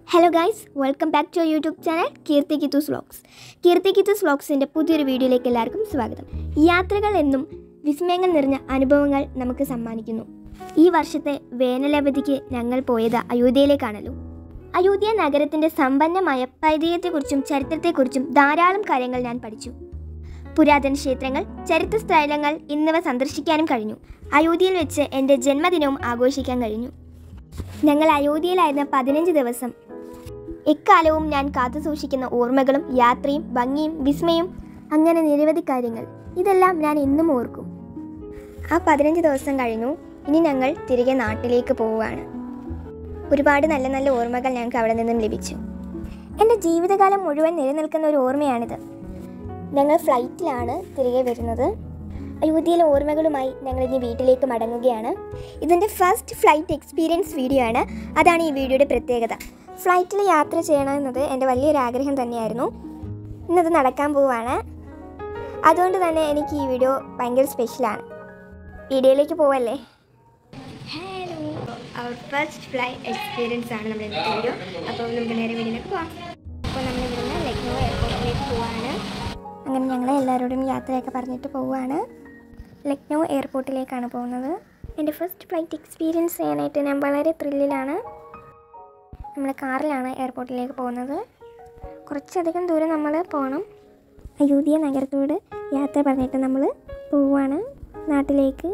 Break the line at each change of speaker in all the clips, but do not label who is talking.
Hello guys, welcome back to YouTube channel Keerthi Kithus vlogs. Keerthi Kithus വ്ളോഗ്സിൻ്റെ പുതിയൊരു വീഡിയോയിലേക്ക് എല്ലാവർക്കും സ്വാഗതം. യാത്രകൾ എന്നും വിസ്മയങ്ങൾ നിറഞ്ഞ അനുഭവങ്ങൾ നമുക്ക് സമ്മാനിക്കുന്നു. ഈ വർഷത്തെ വേനലവധിക്ക് ഞങ്ങൾ പോയത് അയോധ്യയിലേക്കാണല്ലോ. അയോധ്യ നഗരത്തിൻ്റെ സമ്പന്നമായ പൈതൃകത്തെക്കുറിച്ചും ചരിത്രത്തെക്കുറിച്ചും ധാരാളം കാര്യങ്ങൾ ഞാൻ പഠിച്ചു. പുരാതന ക്ഷേത്രങ്ങൾ, ചരിത്ര സ്ഥലങ്ങൾ എന്നിവ സന്ദർശിക്കാനും കഴിഞ്ഞു. അയോധ്യയിൽ വെച്ച് എൻ്റെ ജന്മദിനവും ആഘോഷിക്കാൻ കഴിഞ്ഞു. ഞങ്ങൾ അയോധ്യയിലായിരുന്ന 15 ദിവസം എക്കാലവും ഞാൻ കാത്തു സൂക്ഷിക്കുന്ന ഓർമ്മകളും യാത്രയും ഭംഗിയും വിസ്മയും, അങ്ങനെ നിരവധി കാര്യങ്ങൾ. ഇതെല്ലാം ഞാൻ എന്നും ഓർക്കും. ആ 15 ദിവസം കഴിഞ്ഞു. ഇനി ഞങ്ങൾ തിരികെ നാട്ടിലേക്ക് പോവുകയാണ്. ഒരുപാട് നല്ല നല്ല ഓർമ്മകൾ ഞങ്ങൾക്ക് അവിടെ നിന്നും ലഭിച്ചു. എൻ്റെ ജീവിതകാലം മുഴുവൻ നിലനിൽക്കുന്ന ഒരു ഓർമ്മയാണിത്. ഞങ്ങൾ ഫ്ലൈറ്റിലാണ് തിരികെ വരുന്നത്. അയോധ്യയിലെ ഓർമ്മകളുമായി ഞങ്ങളിനി വീട്ടിലേക്ക് മടങ്ങുകയാണ്. ഇതിൻ്റെ ഫസ്റ്റ് ഫ്ലൈറ്റ് എക്സ്പീരിയൻസ് വീഡിയോ ആണ്. അതാണ് ഈ വീഡിയോയുടെ പ്രത്യേകത. ഫ്ലൈറ്റിൽ യാത്ര ചെയ്യണമെന്നത് എൻ്റെ വലിയൊരു ആഗ്രഹം തന്നെയായിരുന്നു. ഇന്നത് നടക്കാൻ പോവുകയാണ്. അതുകൊണ്ട് തന്നെ എനിക്ക് ഈ വീഡിയോ ഭയങ്കര സ്പെഷ്യലാണ്. വീഡിയോയിലേക്ക് പോവല്ലേ. ഹലോ, അവർ ഫസ്റ്റ് ഫ്ലൈറ്റ് എക്സ്പീരിയൻസ് ആണ് നമ്മുടെ ഇന്നത്തെ വീഡിയോ. അപ്പോൾ നമുക്ക് നേരെ വീഡിയോയിലേക്ക് പോവാം. അപ്പോൾ നമ്മൾ ഇവിടുന്ന് ലക്നൗ എയർപോർട്ടിലേക്ക് പോവുകയാണ്. അങ്ങനെ ഞങ്ങൾ എല്ലാവരോടും യാത്രയൊക്കെ പറഞ്ഞിട്ട് പോവുകയാണ്. ലക്നൗ എയർപോർട്ടിലേക്കാണ് പോകുന്നത്. എൻ്റെ ഫസ്റ്റ് ഫ്ലൈറ്റ് എക്സ്പീരിയൻസ് ചെയ്യാനായിട്ട് ഞാൻ വളരെ ത്രില്ലിലാണ്. നമ്മൾ കാറിലാണ് എയർപോർട്ടിലേക്ക് പോകുന്നത്. കുറച്ചധികം ദൂരം നമ്മൾ പോകണം. അയോധ്യ നഗരത്തോട് യാത്ര പറഞ്ഞിട്ട് നമ്മൾ പോവുകയാണ് നാട്ടിലേക്ക്.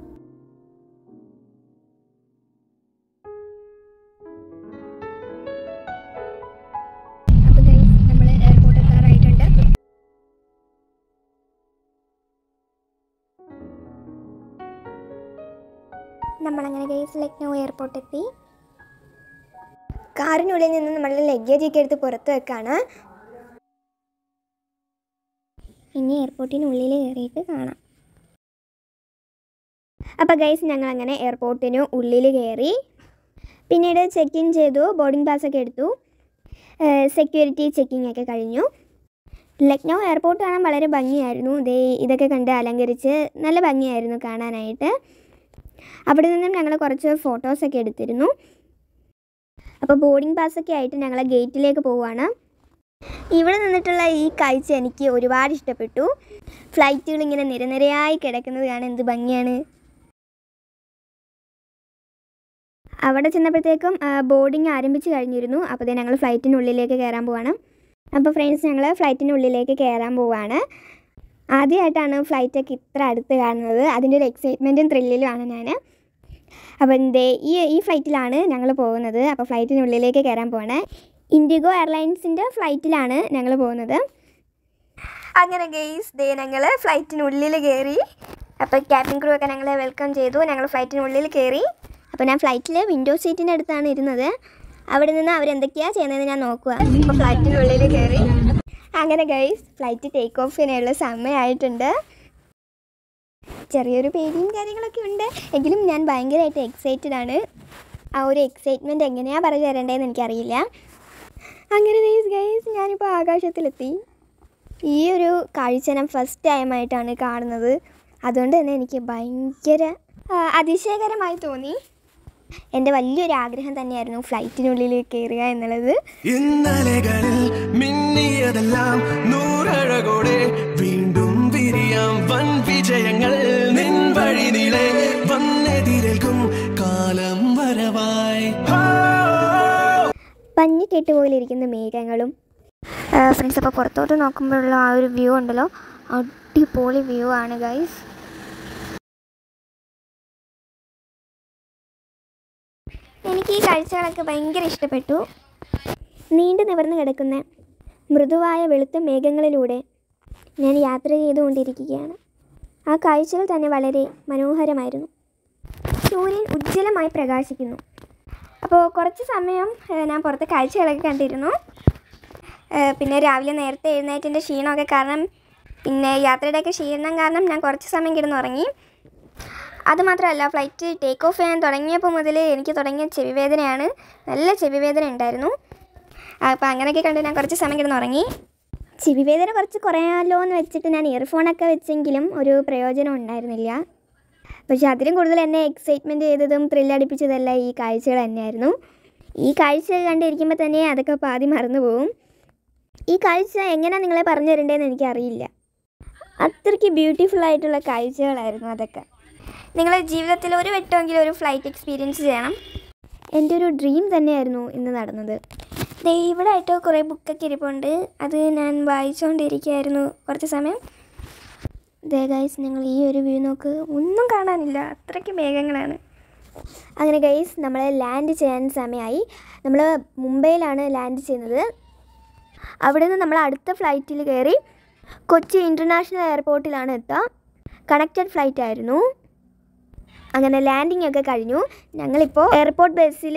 അപ്പോൾ നമ്മൾ എയർപോർട്ട് എത്താറായിട്ടുണ്ട്. നമ്മളങ്ങനെ ഗൈസ് ലക്നൗ എയർപോർട്ട് എത്തി. കാറിനുള്ളിൽ നിന്ന് നമ്മളുടെ ലഗേജൊക്കെ എടുത്ത് പുറത്ത് വെക്കാണ്. ഇനി എയർപോർട്ടിനുള്ളിൽ കയറിയിട്ട് കാണാം. അപ്പോൾ ഗൈസ് ഞങ്ങളങ്ങനെ എയർപോർട്ടിന് ഉള്ളിൽ കയറി. പിന്നീട് ചെക്ക് ഇൻ ചെയ്തു. ബോർഡിംഗ് പാസ്സൊക്കെ എടുത്തു. സെക്യൂരിറ്റി ചെക്കിംഗ് ഒക്കെ കഴിഞ്ഞു. ലക്നൗ എയർപോർട്ട് കാണാൻ വളരെ ഭംഗിയായിരുന്നു. ഇതൊക്കെ കണ്ട് അലങ്കരിച്ച് നല്ല ഭംഗിയായിരുന്നു കാണാനായിട്ട്. അവിടെ നിന്നും ഞങ്ങൾ കുറച്ച് ഫോട്ടോസൊക്കെ എടുത്തിരുന്നു. അപ്പോൾ ബോർഡിംഗ് പാസ്സൊക്കെ ആയിട്ട് ഞങ്ങൾ ഗേറ്റിലേക്ക് പോവുകയാണ്. ഇവിടെ നിന്നിട്ടുള്ള ഈ കാഴ്ച എനിക്ക് ഒരുപാട് ഇഷ്ടപ്പെട്ടു. ഫ്ലൈറ്റുകൾ ഇങ്ങനെ നിരനിരയായി കിടക്കുന്നത് കാണാൻ എന്ത് ഭംഗിയാണ്. അവിടെ ചെന്നപ്പോഴത്തേക്കും ബോർഡിംഗ് ആരംഭിച്ച് കഴിഞ്ഞിരുന്നു. അപ്പോൾ ഞങ്ങൾ ഫ്ലൈറ്റിനുള്ളിലേക്ക് കയറാൻ പോവാണ്. അപ്പോൾ ഫ്രണ്ട്സ്, ഞങ്ങൾ ഫ്ലൈറ്റിനുള്ളിലേക്ക് കയറാൻ പോവാണ്. ആദ്യമായിട്ടാണ് ഫ്ലൈറ്റൊക്കെ ഇത്ര അടുത്ത് കാണുന്നത്. അതിൻ്റെ ഒരു എക്സൈറ്റ്മെൻറ്റും ത്രില്ലിലുമാണ് ഞാൻ. അപ്പോൾ ഈ ഫ്ലൈറ്റിലാണ് ഞങ്ങൾ പോകുന്നത്. അപ്പോൾ ഫ്ലൈറ്റിനുള്ളിലേക്ക് കയറാൻ പോവാണ്. ഇൻഡിഗോ എയർലൈൻസിൻ്റെ ഫ്ലൈറ്റിലാണ് ഞങ്ങൾ പോകുന്നത്. അങ്ങനെ ഗെയ്സ് ഞങ്ങൾ ഫ്ലൈറ്റിനുള്ളിൽ കയറി. അപ്പോൾ ക്യാബിൻ ക്രൂ ഒക്കെ ഞങ്ങളെ വെൽക്കം ചെയ്തു. ഞങ്ങൾ ഫ്ലൈറ്റിനുള്ളിൽ കയറി. അപ്പോൾ ഞാൻ ഫ്ലൈറ്റിൽ വിൻഡോ സീറ്റിൻ്റെ അടുത്താണ് ഇരുന്നത്. അവിടെ നിന്ന് അവരെന്തൊക്കെയാണ് ചെയ്യുന്നതെന്ന് ഞാൻ നോക്കുക. അപ്പോൾ ഫ്ലൈറ്റിനുള്ളിൽ കയറി. അങ്ങനെ ഗൈസ് ഫ്ലൈറ്റ് ടേക്ക് ഓഫിനുള്ള സമയമായിട്ടുണ്ട്. ചെറിയൊരു പേടിയും കാര്യങ്ങളൊക്കെ ഉണ്ട്. എങ്കിലും ഞാൻ ഭയങ്കരമായിട്ട് എക്സൈറ്റഡ് ആണ്. ആ ഒരു എക്സൈറ്റ്മെൻറ്റ് എങ്ങനെയാണ് പറഞ്ഞു തരേണ്ടതെന്ന് എനിക്കറിയില്ല. അങ്ങനെ ഗൈസ് ഞാനിപ്പോൾ ആകാശത്തിലെത്തി. ഈ ഒരു കാഴ്ച ഞാൻ ഫസ്റ്റ് ടൈമായിട്ടാണ് കാണുന്നത്. അതുകൊണ്ട് തന്നെ എനിക്ക് ഭയങ്കര അതിശയകരമായി തോന്നി. എൻ്റെ വലിയൊരു ആഗ്രഹം തന്നെയായിരുന്നു ഫ്ലൈറ്റിനുള്ളിൽ കയറുക എന്നുള്ളത്.
ഇന്നലകളിൽ മിന്നിയതെല്ലാം നൂറഴകോടെ വീണ്ടും വിരിയാം വൻ വിജയങ്ങൾ നിൻ വഴി നീളെ വന്നെതിരേൽക്കും കാലം വരവായി.
പഞ്ഞി കെട്ടുപോലിരിക്കുന്ന മേഘങ്ങളും ഫ്രണ്ട്സ്, അപ്പോൾ പുറത്തോട്ട് നോക്കുമ്പോഴുള്ള ആ ഒരു വ്യൂ ഉണ്ടല്ലോ, അടിപൊളി വ്യൂ ആണ് ഗൈസ്. എനിക്ക് ഈ കാഴ്ചകളൊക്കെ ഭയങ്കര ഇഷ്ടപ്പെട്ടു. നീണ്ടു നിവർന്ന് കിടക്കുന്ന മൃദുവായ വെളുത്ത മേഘങ്ങളിലൂടെ ഞാൻ യാത്ര ചെയ്തുകൊണ്ടിരിക്കുകയാണ്. ആ കാഴ്ചകൾ തന്നെ വളരെ മനോഹരമായിരുന്നു. സൂര്യൻ ഉജ്ജ്വലമായി പ്രകാശിക്കുന്നു. അപ്പോൾ കുറച്ച് സമയം ഞാൻ പുറത്തെ കാഴ്ചകളൊക്കെ കണ്ടിരുന്നു. പിന്നെ രാവിലെ നേരത്തെ എഴുന്നേറ്റിൻ്റെ ക്ഷീണമൊക്കെ കാരണം, പിന്നെ യാത്രയുടെയൊക്കെ ക്ഷീണം കാരണം ഞാൻ കുറച്ച് സമയം കിടന്നുറങ്ങി. അതുമാത്രമല്ല, ഫ്ലൈറ്റ് ടേക്ക് ഓഫ് ചെയ്യാൻ തുടങ്ങിയപ്പോൾ മുതൽ എനിക്ക് തുടങ്ങിയ ചെവിവേദനയാണ്. നല്ല ചെവിവേദന ഉണ്ടായിരുന്നു. അപ്പോൾ അങ്ങനെയൊക്കെ കണ്ട് ഞാൻ കുറച്ച് സമയം കിടന്നുറങ്ങി. ചെവിവേദന കുറച്ച് കുറയാമല്ലോ എന്ന് വെച്ചിട്ട് ഞാൻ ഇയർഫോണൊക്കെ വെച്ചെങ്കിലും ഒരു പ്രയോജനം ഉണ്ടായിരുന്നില്ല. പക്ഷെ അതിലും കൂടുതൽ എന്നെ എക്സൈറ്റ്മെൻറ്റ് ചെയ്തതും ത്രില്ലടിപ്പിച്ചതെല്ലാം ഈ കാഴ്ചകൾ തന്നെയായിരുന്നു. ഈ കാഴ്ച കണ്ടിരിക്കുമ്പോൾ തന്നെ അതൊക്കെ പാതി മറന്നു പോകും. ഈ കാഴ്ച എങ്ങനെയാണ് നിങ്ങളെ പറഞ്ഞു തരേണ്ടതെന്ന് എനിക്കറിയില്ല. അത്രയ്ക്ക് ബ്യൂട്ടിഫുൾ ആയിട്ടുള്ള കാഴ്ചകളായിരുന്നു അതൊക്കെ. നിങ്ങൾ ജീവിതത്തിൽ ഒരു വട്ടമെങ്കിലും ഒരു ഫ്ലൈറ്റ് എക്സ്പീരിയൻസ് ചെയ്യണം. എൻ്റെ ഒരു ഡ്രീം തന്നെയായിരുന്നു ഇന്ന് നടന്നത്. ഇവിടെ ആയിട്ട് കുറേ ബുക്കൊക്കെ ഇരിപ്പുണ്ട്. അത് ഞാൻ വായിച്ചുകൊണ്ടിരിക്കുകയായിരുന്നു കുറച്ച് സമയം. ഗൈസ്, നിങ്ങൾ ഈ ഒരു വ്യൂ നോക്ക്, ഒന്നും കാണാനില്ല, അത്രയ്ക്ക് മേഘങ്ങളാണ്. അങ്ങനെ ഗൈസ്, നമ്മൾ ലാൻഡ് ചെയ്യാൻ സമയമായി. നമ്മൾ മുംബൈയിലാണ് ലാൻഡ് ചെയ്യുന്നത്. അവിടെ നിന്ന് നമ്മൾ അടുത്ത ഫ്ലൈറ്റിൽ കയറി കൊച്ചി ഇൻ്റർനാഷണൽ എയർപോർട്ടിലാണ് എത്തുക. കണക്റ്റഡ് ഫ്ലൈറ്റ് ആയിരുന്നു. അങ്ങനെ ലാൻഡിംഗ് ഒക്കെ കഴിഞ്ഞു. ഞങ്ങളിപ്പോൾ എയർപോർട്ട് ബസ്സിൽ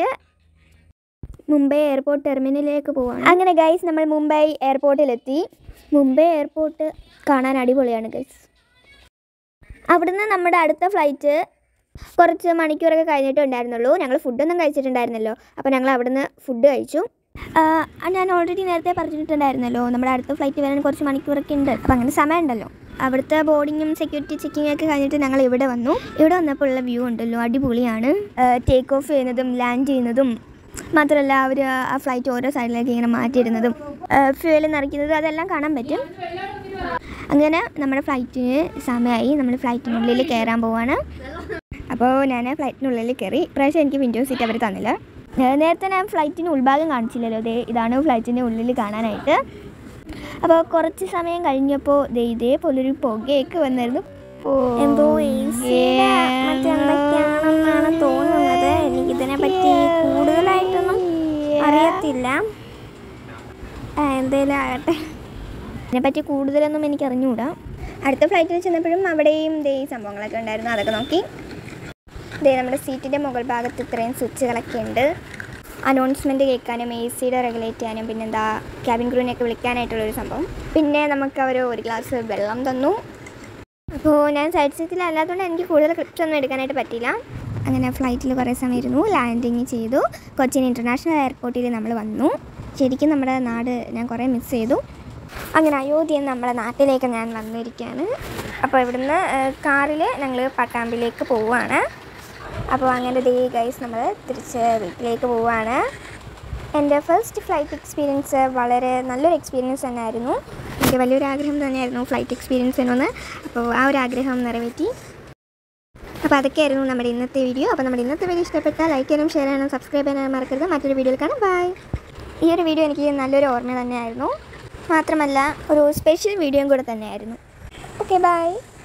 മുംബൈ എയർപോർട്ട് ടെർമിനലിലേക്ക് പോവാണ്. അങ്ങനെ ഗൈസ്, നമ്മൾ മുംബൈ എയർപോർട്ടിലെത്തി. മുംബൈ എയർപോർട്ട് കാണാൻ അടിപൊളിയാണ് ഗൈസ്. അവിടുന്ന് നമ്മുടെ അടുത്ത ഫ്ലൈറ്റ് കുറച്ച് മണിക്കൂറൊക്കെ കഴിഞ്ഞിട്ടേ ഉണ്ടായിരുന്നുള്ളൂ. ഞങ്ങൾ ഫുഡൊന്നും കഴിച്ചിട്ടുണ്ടായിരുന്നല്ലോ. അപ്പോൾ ഞങ്ങൾ അവിടുന്ന് ഫുഡ് കഴിച്ചു. ഞാൻ ഓൾറെഡി നേരത്തെ പറഞ്ഞിട്ടുണ്ടായിരുന്നല്ലോ, നമ്മുടെ അടുത്ത ഫ്ലൈറ്റ് വരാൻ കുറച്ച് മണിക്കൂറൊക്കെ ഉണ്ട്. അപ്പോൾ അങ്ങനെ സമയമുണ്ടല്ലോ. അവിടുത്തെ ബോർഡിങ്ങും സെക്യൂരിറ്റി ചെക്കിങ്ങും ഒക്കെ കഴിഞ്ഞിട്ട് ഞങ്ങൾ ഇവിടെ വന്നു. ഇവിടെ വന്നപ്പോൾ ഉള്ള വ്യൂ ഉണ്ടല്ലോ, അടിപൊളിയാണ്. ടേക്ക് ഓഫ് ചെയ്യുന്നതും ലാൻഡ് ചെയ്യുന്നതും മാത്രമല്ല, അവർ ആ ഫ്ലൈറ്റ് ഓരോ സൈഡിലേക്ക് ഇങ്ങനെ മാറ്റിയിടുന്നതും ഫ്യൂവൽ നിറയ്ക്കുന്നതും അതെല്ലാം കാണാൻ പറ്റും. അങ്ങനെ നമ്മുടെ ഫ്ലൈറ്റിന് സമയമായി. നമ്മൾ ഫ്ലൈറ്റിനുള്ളിൽ കയറാൻ പോവാണ്. അപ്പോൾ ഞാൻ ഫ്ലൈറ്റിനുള്ളിൽ കയറി. ഇപ്രാവശ്യം എനിക്ക് വിൻഡോ സീറ്റ് അവർ തന്നില്ല. നേരത്തെ ഞാൻ ഫ്ലൈറ്റിന് ഉൾഭാഗം കാണിച്ചില്ലല്ലോ. ഇതാണ് ഫ്ലൈറ്റിൻ്റെ ഉള്ളിൽ കാണാനായിട്ട്. അപ്പോൾ കുറച്ച് സമയം കഴിഞ്ഞപ്പോൾ ഇതേപോലൊരു പുകയൊക്കെ വന്നായിരുന്നു. എന്തോ എന്തൊക്കെയാണെന്നാണ് തോന്നുന്നത്. എനിക്കിതിനെ പറ്റി കൂടുതലായിട്ടൊന്നും അറിയത്തില്ല. എന്തേലും ആകട്ടെ, ഇതിനെപ്പറ്റി കൂടുതലൊന്നും എനിക്ക് അറിഞ്ഞുകൂടാ. അടുത്ത ഫ്ലൈറ്റിൽ ചെന്നപ്പോഴും അവിടെയും ഈ സംഭവങ്ങളൊക്കെ ഉണ്ടായിരുന്നു. അതൊക്കെ നോക്കി. നമ്മുടെ സീറ്റിൻ്റെ മുകൾ ഭാഗത്ത് ഇത്രയും സ്വിച്ചുകളൊക്കെ ഉണ്ട്. അനൗൺസ്മെൻറ്റ് കേൾക്കാനും AC-യുടെ റെഗുലേറ്റ് ചെയ്യാനും പിന്നെന്താ ക്യാബിൻ ക്രൂവിനെയൊക്കെ വിളിക്കാനായിട്ടുള്ളൊരു സംഭവം. പിന്നെ നമുക്ക് അവർ ഒരു ഗ്ലാസ് വെള്ളം തന്നു. അപ്പോൾ ഞാൻ സൈഡ് സീറ്റിലല്ലാത്തതുകൊണ്ട് എനിക്ക് കൂടുതൽ ക്ലിപ്സ് ഒന്നും എടുക്കാനായിട്ട് പറ്റിയില്ല. അങ്ങനെ ഫ്ലൈറ്റിൽ കുറേ സമയം ഇരുന്നു. ലാൻഡിങ് ചെയ്തു. കൊച്ചിൻ ഇൻ്റർനാഷണൽ എയർപോർട്ടിൽ നമ്മൾ വന്നു. ശരിക്കും നമ്മുടെ നാട് ഞാൻ കുറേ മിസ് ചെയ്തു. അങ്ങനെ അയോധ്യ നമ്മുടെ നാട്ടിലേക്ക് ഞാൻ വന്നിരിക്കുകയാണ്. അപ്പോൾ ഇവിടുന്ന് കാറിൽ ഞങ്ങൾ പട്ടാമ്പിലേക്ക് പോവുകയാണ്. അപ്പോൾ അങ്ങനെ ഗൈസ്, നമ്മൾ തിരിച്ച് വീട്ടിലേക്ക് പോവുകയാണ്. എൻ്റെ ഫസ്റ്റ് ഫ്ലൈറ്റ് എക്സ്പീരിയൻസ് വളരെ നല്ലൊരു എക്സ്പീരിയൻസ് തന്നെയായിരുന്നു. എനിക്ക് വലിയൊരു ആഗ്രഹം തന്നെയായിരുന്നു ഫ്ലൈറ്റ് എക്സ്പീരിയൻസ് എന്നൊന്ന്. അപ്പോൾ ആ ഒരു ആഗ്രഹം നിറവേറ്റി. അപ്പോൾ അതൊക്കെയായിരുന്നു നമ്മുടെ ഇന്നത്തെ വീഡിയോ. അപ്പോൾ നമ്മുടെ ഇന്നത്തെ വീഡിയോ ഇഷ്ടപ്പെട്ടാൽ ലൈക്ക് ചെയ്യാനും ഷെയർ ചെയ്യാനും സബ്സ്ക്രൈബ് ചെയ്യാനും മറക്കരുത്. മറ്റൊരു വീഡിയോയിൽ കാണാം. ബൈ. ഈ ഒരു വീഡിയോ എനിക്ക് നല്ലൊരു ഓർമ്മ തന്നെയായിരുന്നു. മാത്രമല്ല ഒരു സ്പെഷ്യൽ വീഡിയോയും കൂടെ തന്നെയായിരുന്നു. Okay, by.